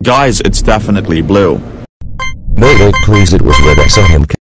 Guys, it's definitely blue. No, please, it was red. I saw him